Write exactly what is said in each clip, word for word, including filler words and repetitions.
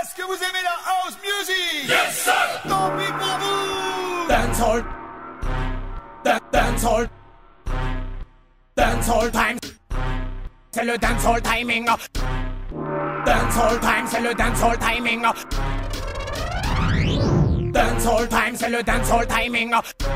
Est-ce que vous aimez la house music? Yes sir. Tant pis pour vous. Dancehall, Dan- dancehall, dancehall time. C'est le dancehall timing. Dancehall time, c'est le dancehall timing. Dancehall time, c'est le dancehall timing.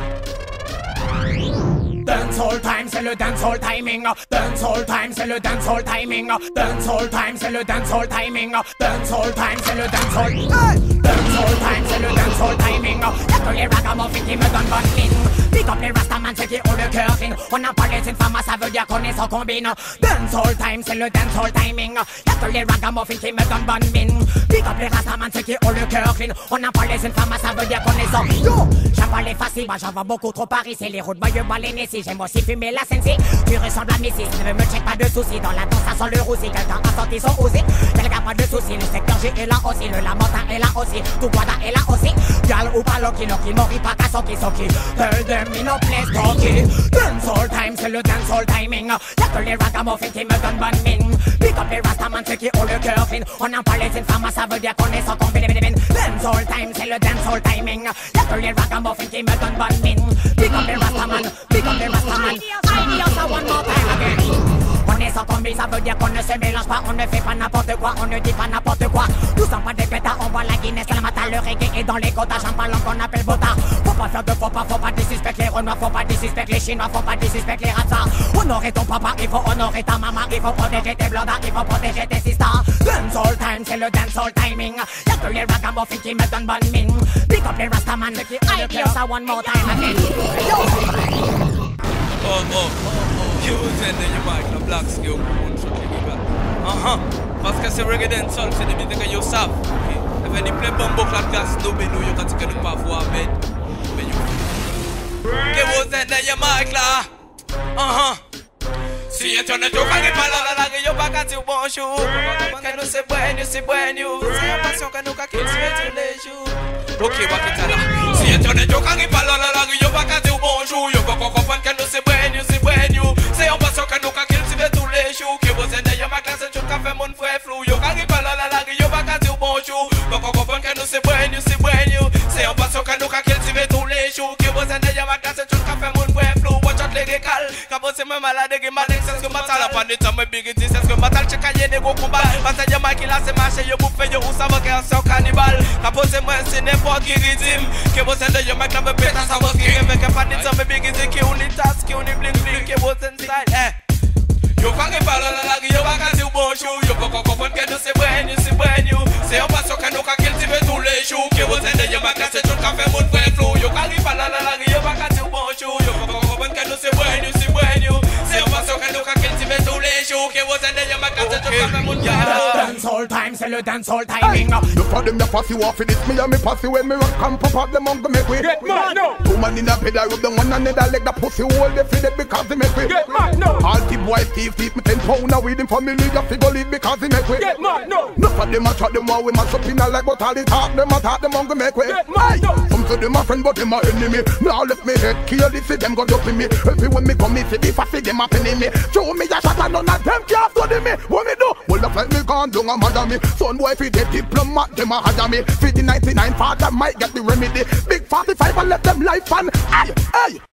Dancehall time, c'est le dancehall timing. Dancehall time, c'est le dancehall timing. Dancehall time, c'est le dancehall timing. Dancehall time, c'est le dancehall. Dancehall time, c'est le dancehall timing. Y'a que les ragamuffins qui me donnent bonne mine. Pick up les rastamans, ceux qui ont le cœur clean. On n'a pas les femmes, ça veut dire qu'on est sans combine. Dancehall time, c'est le dancehall timing. Y'a que les ragamuffins qui me donnent bonne mine. Pick up les rastamans, ceux qui ont le cœur clean. On n'a pas les femmes, ça veut dire qu'on est sans. Yo, j'avale les faciles, bah j'en vois beaucoup trop Paris. C'est les routes boyeux, balénées. Si j'aime aussi fumer la sensi, tu ressembles à Missy. Ne me check pas de soucis, dans la danse ça sent le roussi. Quelqu'un a senti son osé, quelqu'un pas de soucis. Le secteur G est là aussi, le lamentin est là aussi. Tout Guada est là aussi. Gal ou pas Loki, Loki, Mori, pas Kasoki, Soki. Tell them in no place talkie. Dancehall time, c'est le dancehall timing. Y'a que les ragamuffins qui me donnent bonne mine. Pick up les rastamans, ceux qui ont le cœur clean. On n'en parle les femmes, ça veut dire qu'on est sans combine. Dancehall time, c'est le dancehall timing. Y'a que les ragamuffins qui me donnent bonne mine. Pick up les rastamans, pick up les rastamans. I one more time again. On est sans combi, ça veut dire qu'on ne se mélange pas. On ne fait pas n'importe quoi, on ne dit pas n'importe quoi. Nous sommes pas des pétards, on voit la Guinness le matin. Le reggae est dans les quotas, champagne qu'on appelle botard. Faut pas faire de faux pas, faut pas disrespecter les Renois. Faut pas disrespecter les Chinois, faut pas disrespecter les Ratsars. Honorer ton papa, il faut honorer ta maman. Il faut protéger tes blondards, il faut protéger tes sisters. Dancehall time, c'est le dancehall timing. Y'a que les ragamuffins qui me donnent bonne mine. Pick up les rastamans, qui I hear ça one more time again. Yo! Oh, oh, oh, you send your mic, the black skill, one shot you got. Uh-huh. Parce que c'est reggae dancehall, c'est des musiques que you savent. If any play bumbo clap gas, no be no, you can take a pas voir bed. Mais you. Que vous send your mic là. Uh-huh. Si tu ne joues pas, pas la la la, yo pas qu'à dire bonjour. Que nous c'est bueno, c'est bueno. C'est la passion que nous qu'à qu'il se met tous les jours. Ok, wakitala. Si tu ne joues pas, la la la, yo pas qu'à dire bonjour. Yo pas comprendre que nous c'est bueno, c'est bueno. C'est la passion que nous qu'à qu'il se met tous les jours. Que vous êtes d'ailleurs ma classe, je café mon frère flou. Yo pas la la la, yo pas qu'à dire bonjour. Pas comprendre que nous c'est bueno, c'est bueno. C'est la passion que nous qu'à qu'il se met tous les jours. Que vous êtes d'ailleurs ma classe, je café mon frère flou. Watch out les récals, quand vous êtes même malade, que malade. C'est ce que matal a pas de temps, mais big it is. C'est ce que matal check à yé des gros combats. Parce que y'a ma qui là c'est marché, yo bouffe, yo ou ça va qu'un c'est un cannibale. Quand vous êtes moi c'est n'importe qui rythme. Que vous êtes yo mec là me pète à ça va qui avec un pas de temps, mais big it is. Qui on est tasse, qui on est bling bling. Que vous êtes inside, eh. Yo quand il parle la la, yo pas qu'à dire bonjour. Yo pas comprendre que nous c'est brand new, c'est brand new. C'est un passion que nous qu'à cultiver tous les jours. Que vous êtes yo ma classe, c'est tout café mon frère flou. Yo quand il parle la la, yo pas qu'à dire bonjour. Yo pas comprendre que nous c'est brand new, c'est brand new. C'est un passion que nous qu'à cultiver tous les jours. Que vous êtes yo ma classe, c'est tout café mon frère flou. Dancehall time, c'est le dancehall timing. You for them, you pass you off in this. Me and me pass you when me rock and pop up them on the make way. Get mad now. Two man in a bed, I rub them one another leg. The pussy hold they feel it because they make way. Get mad now. All the boys thief thief me ten pound a weed in family. You figure it because they make way. Get mad now. Enough of them a chat them while we mash up in a leg, but all the talk them a talk them on the make way. Get mad now. Some to them a friend, but them a enemy. Now let me head kill this, see them go up in me. Help me when me come, me see the fussy them a penny me. Show me a shot and none of them can't study me. What me do? Well, the like me gone down a mother me. Son boy fi the diplomat, them a hadda me. Fi the ninety-nine father might get the remedy. Big forty-five and let them life and aye, aye.